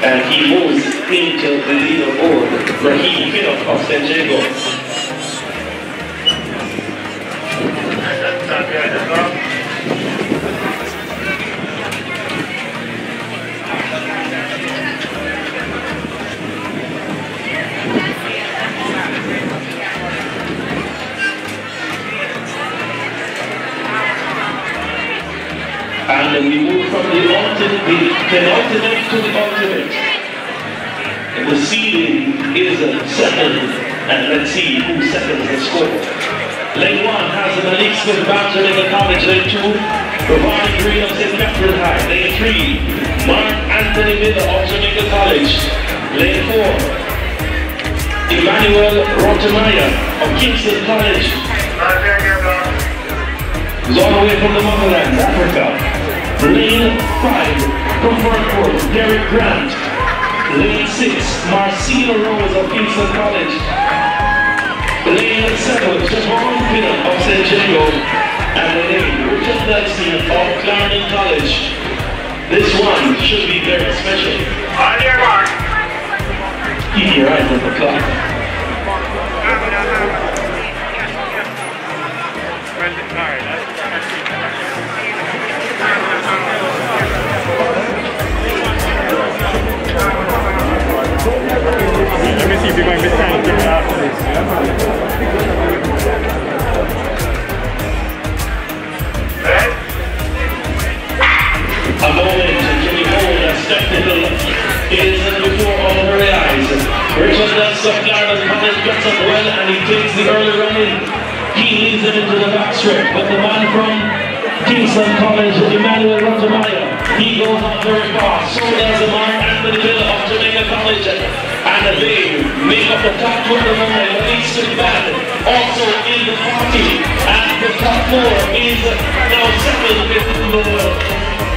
and he moves into the leaderboard. Raheem Pinnock of San Diego. And we move from the penultimate to the ultimate. And the seeding is second, and let's see who seconds the score. Lane 1 has Malik Smith bound to Jamaica College. Lane 2, Ravani Green of St. Catherine High. Lane 3, Mark Anthony Miller of Jamaica College. Lane 4, Emmanuel Rotemaya of Kingston College. He's all the way from the motherland, Africa. Lane 5, from Fernport, Derek Grant. Lane 6, Marcelo Rose of Kingston College. Lane 7, Javon Pinnock of St. Diego. And Lane Richard Nelson of Clarendon College. This one should be very special. On your mark. Keep your eyes on the clock. Let me see if you're going to miss anything after this. A moment, Jimmy Cole, a spectacle is before all her eyes. Richard Nelson of Clarendon College gets up well and he takes the early run in. He leads it into the backstretch, but the man from Kingston College, Emmanuel Rotemaya, he goes on very fast. So does the man Anthony Miller of Jamaica College. And they make up the top 2 at the moment. Malik Smith Band also in the party. And the top 4 is now settled in the